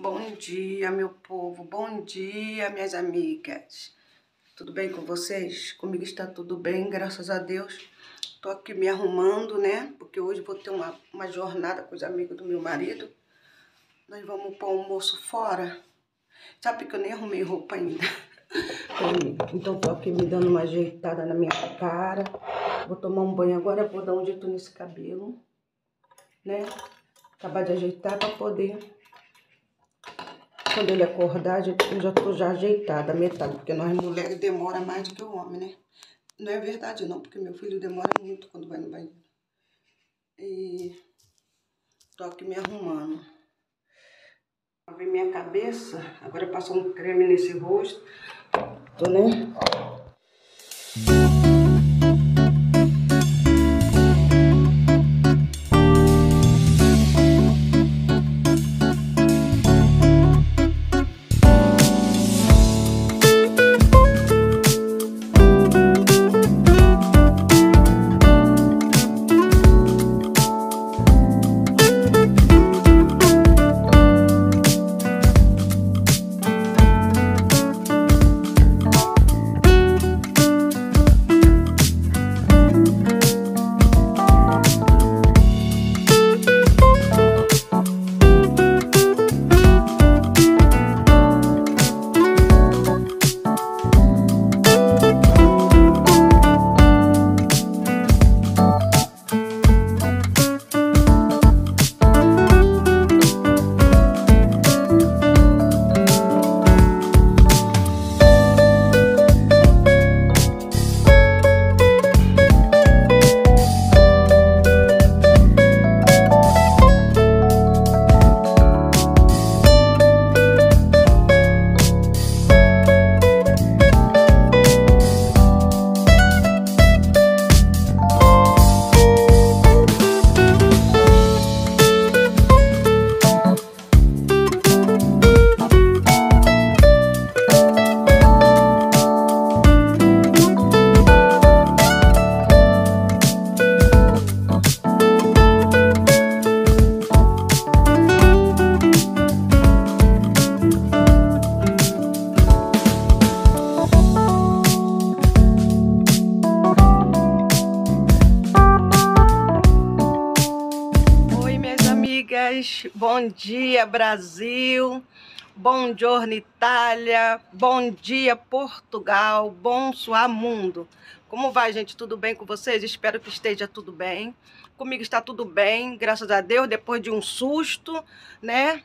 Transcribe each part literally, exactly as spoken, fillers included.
Bom dia, meu povo, bom dia, minhas amigas. Tudo bem com vocês? Comigo está tudo bem, graças a Deus. Tô aqui me arrumando, né? Porque hoje vou ter uma, uma jornada com os amigos do meu marido. Nós vamos para o almoço fora. Sabe que eu nem arrumei roupa ainda. Então tô aqui me dando uma ajeitada na minha cara. Vou tomar um banho agora, vou dar um jeito nesse cabelo, né? Acabar de ajeitar para poder... Quando ele acordar, eu já tô já ajeitada, metade, porque nós mulheres demora mais do que o homem, né? Não é verdade não, porque meu filho demora muito quando vai no banheiro. E tô aqui me arrumando. Lavei minha cabeça, agora passou um creme nesse rosto. Tô, né? Bom dia, Brasil, bom giorno, Itália, bom dia, Portugal, bom suar mundo. Como vai, gente? Tudo bem com vocês? Espero que esteja tudo bem. Comigo está tudo bem, graças a Deus, depois de um susto, né?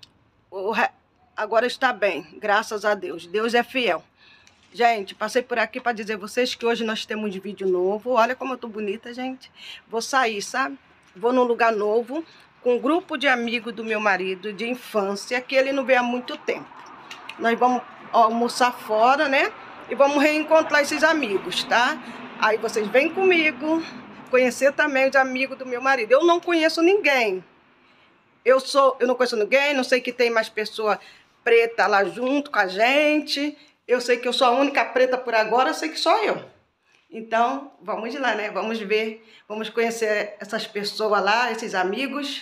Agora está bem, graças a Deus. Deus é fiel. Gente, passei por aqui para dizer a vocês que hoje nós temos um vídeo novo. Olha como eu tô bonita, gente. Vou sair, sabe? Vou num lugar novo, com um grupo de amigos do meu marido de infância, que ele não vê há muito tempo. Nós vamos almoçar fora, né? E vamos reencontrar esses amigos, tá? Aí vocês vêm comigo, conhecer também os amigos do meu marido. Eu não conheço ninguém. Eu sou, eu não conheço ninguém, não sei que tem mais pessoa preta lá junto com a gente. Eu sei que eu sou a única preta por agora, eu sei que sou eu. Então, vamos lá, né? Vamos ver, vamos conhecer essas pessoas lá, esses amigos.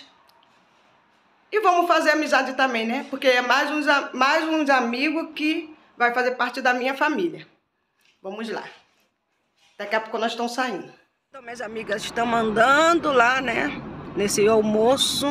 E vamos fazer amizade também, né? Porque é mais uns, mais uns amigos que vai fazer parte da minha família. Vamos lá. Daqui a pouco nós estamos saindo. Então, minhas amigas estão andando lá, né? Nesse almoço.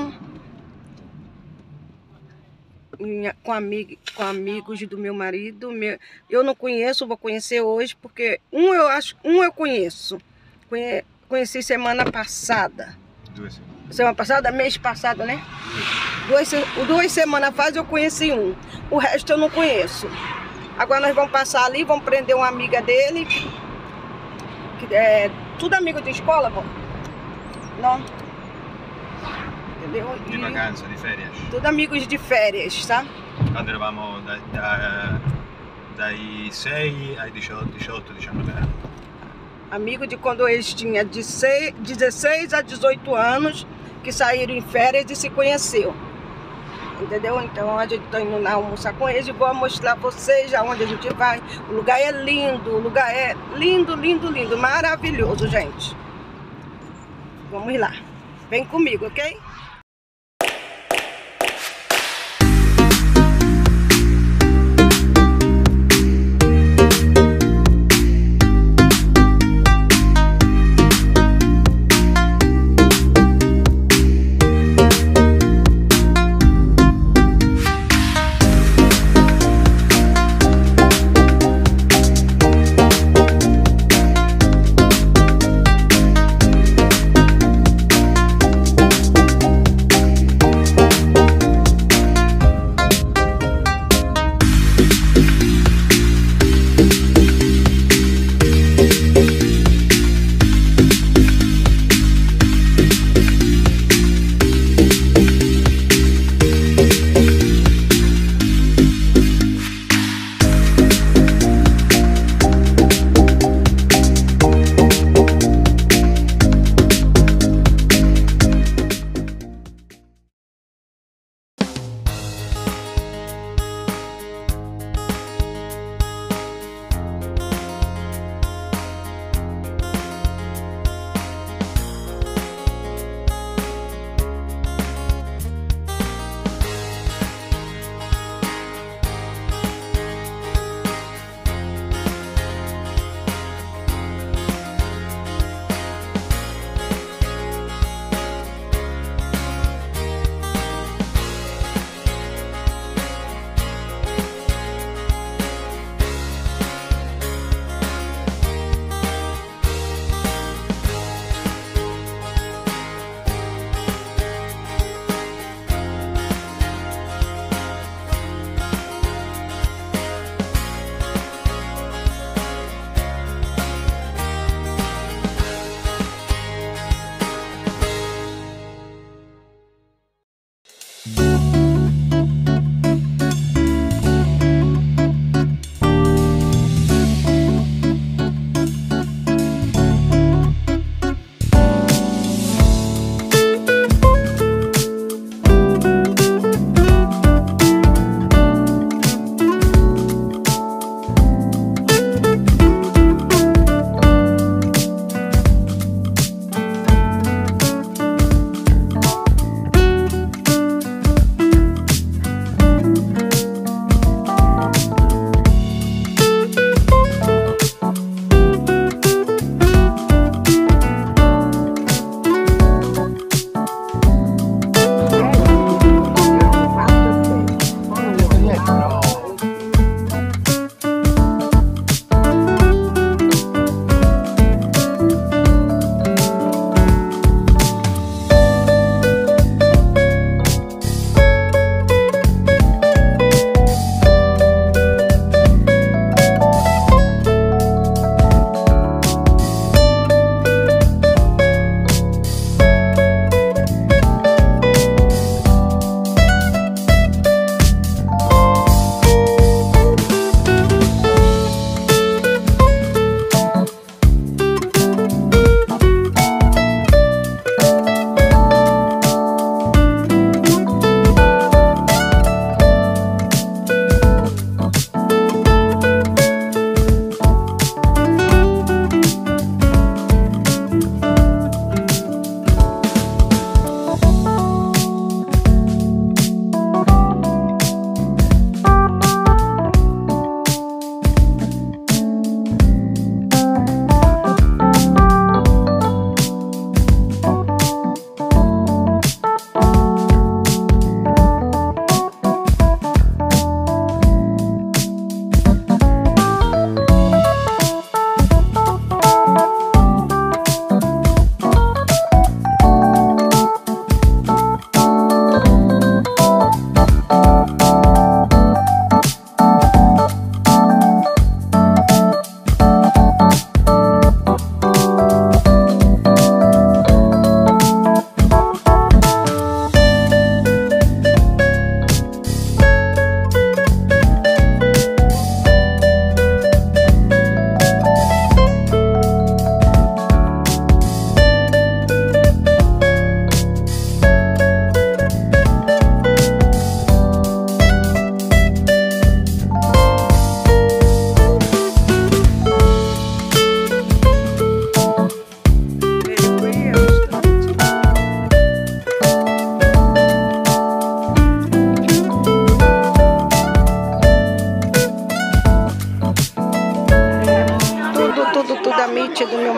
Com, amig, com amigos do meu marido. Meu, eu não conheço, vou conhecer hoje, porque um eu acho, um eu conheço. Conhe, conheci semana passada. Duas semanas. Semana passada, mês passado, né? Duas, duas semanas atrás eu conheci um. O resto eu não conheço. Agora nós vamos passar ali, vamos prender uma amiga dele. Que é tudo amigo de escola, bom? Não. Entendeu? De vacanza, de férias. Tudo amigos de férias, tá? Quando eravamo da, da, dai sei ai diciotto, diciotto, diciannove anni. Amigo de quando eles tinham de dezesseis a dezoito anos, que saíram em férias e se conheceu. Entendeu? Então a gente está indo lá almoçar com eles e vou mostrar pra vocês aonde a gente vai. O lugar é lindo, o lugar é lindo, lindo, lindo, maravilhoso, gente. Vamos lá. Vem comigo, ok?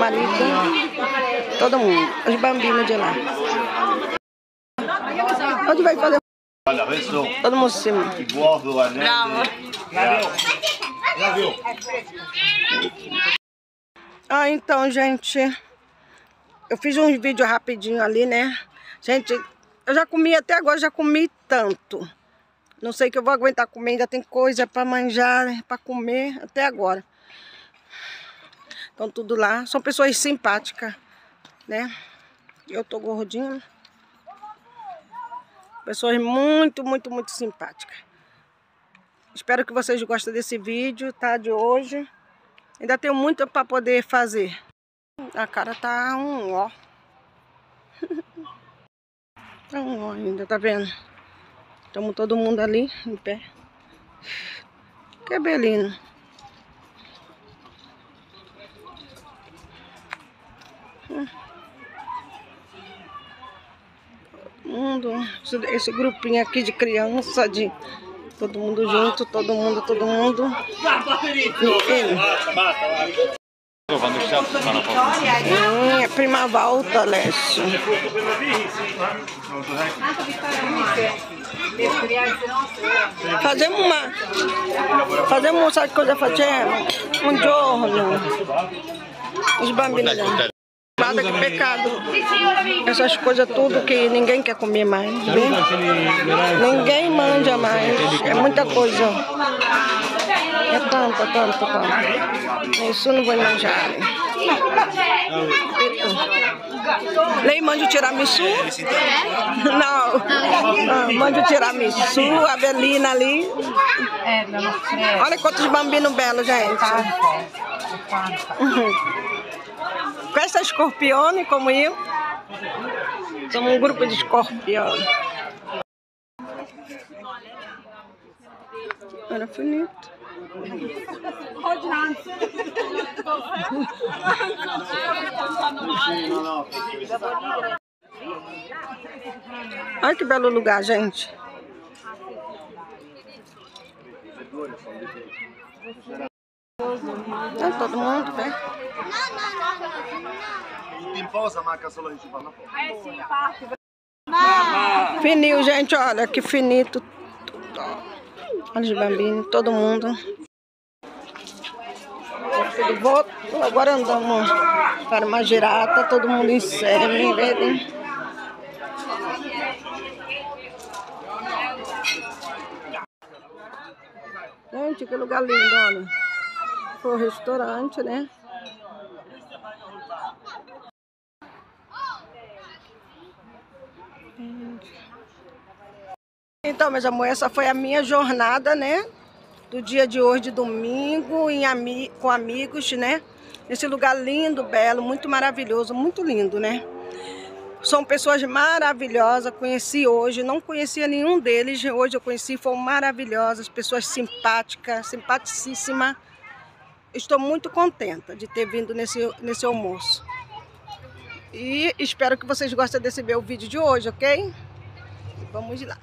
marido, todo mundo, os bambinos de lá. Onde vai fazer? Todo mundo sim. Bravo. Ah, então, gente, eu fiz um vídeo rapidinho ali, né? Gente, eu já comi até agora, já comi tanto. Não sei que eu vou aguentar comer, ainda tem coisa para manjar, para comer até agora. Então tudo lá, são pessoas simpáticas, né? Eu tô gordinha. Pessoas muito, muito, muito simpáticas. Espero que vocês gostem desse vídeo, tá? De hoje. Ainda tenho muito para poder fazer. A cara tá um ó. Tá um ó ainda, tá vendo? Estamos todo mundo ali, em pé. Que belino. Hum. Mundo, esse grupinho aqui de criança, de todo mundo junto, todo mundo, todo mundo. Hum, é prima volta, Alessio. Fazemos uma. Fazemos, sabe que cosa facciamo? Un giorno. Os bambinos. Nada que pecado. Essas coisas tudo que ninguém quer comer mais. Viu? Ninguém manja mais. É muita coisa. É tanta, tanta, tanta. Isso não vou manjar. Lei manja o tiramisu? Não. Ah, manja o tiramisu, a Avelina ali. Olha quantos bambinos belos, gente. Com essa escorpione como eu. Somos um grupo de escorpione. Era bonito. Olha que belo lugar, gente. Tá todo mundo, né? Fininho, gente, olha que finito. Olha os bambinos, todo mundo. Vou, agora andamos para uma girata, todo mundo em semi, vendo? Gente, que lugar lindo, olha. Foi o restaurante, né? Então, meus amores, essa foi a minha jornada, né? Do dia de hoje, de domingo, em ami com amigos, né? Nesse lugar lindo, belo, muito maravilhoso, muito lindo, né? São pessoas maravilhosas, conheci hoje, não conhecia nenhum deles, hoje eu conheci, foram maravilhosas, pessoas simpáticas, simpaticíssimas. Estou muito contenta de ter vindo nesse, nesse almoço. E espero que vocês gostem desse meu vídeo de hoje, ok? Vamos lá.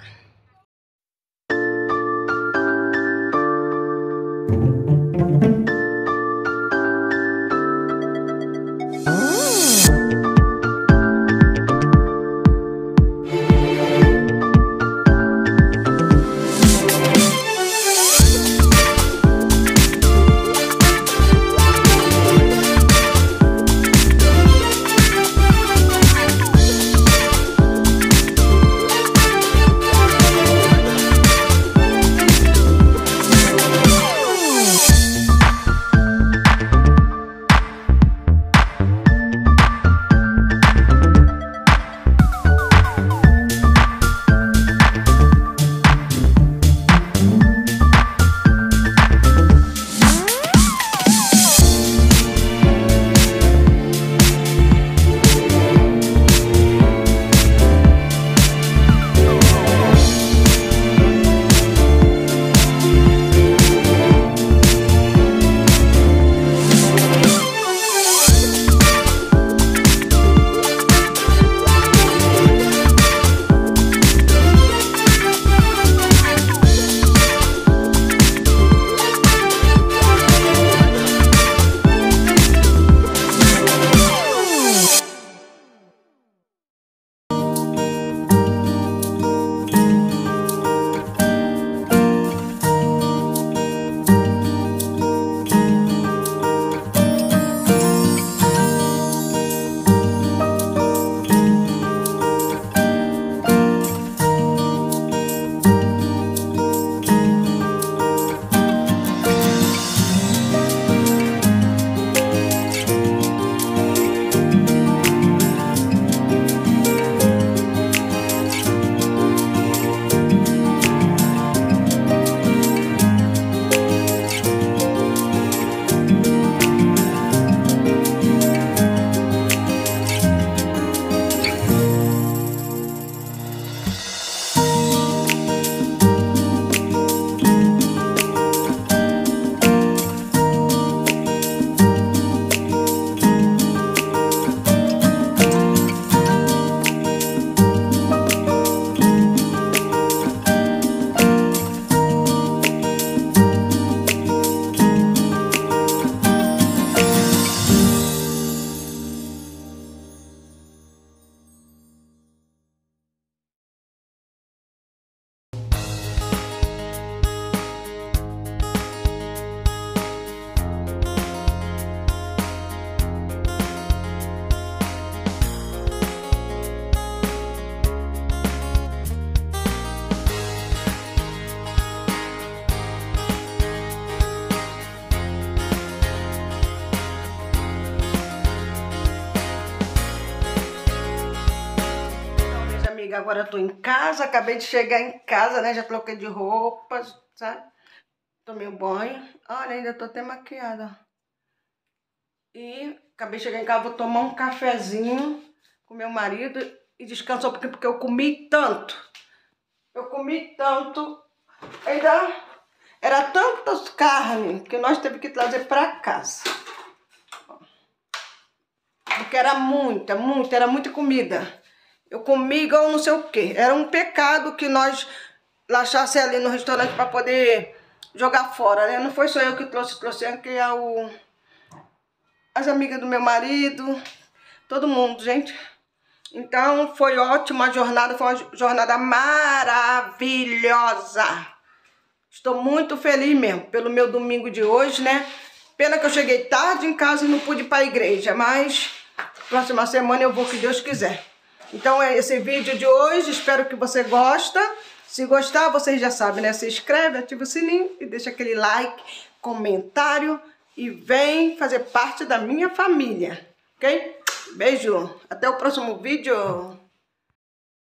agora eu tô em casa, acabei de chegar em casa, né? Já troquei de roupa, sabe? Tomei um banho. Olha, ainda tô até maquiada. E acabei de chegar em casa, vou tomar um cafezinho com meu marido e descansar um pouquinho, porque eu comi tanto. Eu comi tanto. Ainda era tantas carnes que nós teve que trazer pra casa. Porque era muita, muita, era muita comida. Eu comi igual não sei o que. Era um pecado que nós lachasse ali no restaurante para poder jogar fora, né? Não foi só eu que trouxe, trouxe que é o... as amigas do meu marido, todo mundo, gente. Então foi ótima a jornada, foi uma jornada maravilhosa. Estou muito feliz mesmo pelo meu domingo de hoje, né? Pena que eu cheguei tarde em casa e não pude ir para a igreja, mas próxima semana eu vou, que Deus quiser. Então é esse vídeo de hoje, espero que você goste. Se gostar, vocês já sabem, né? Se inscreve, ativa o sininho e deixa aquele like, comentário e vem fazer parte da minha família, ok? Beijo, até o próximo vídeo.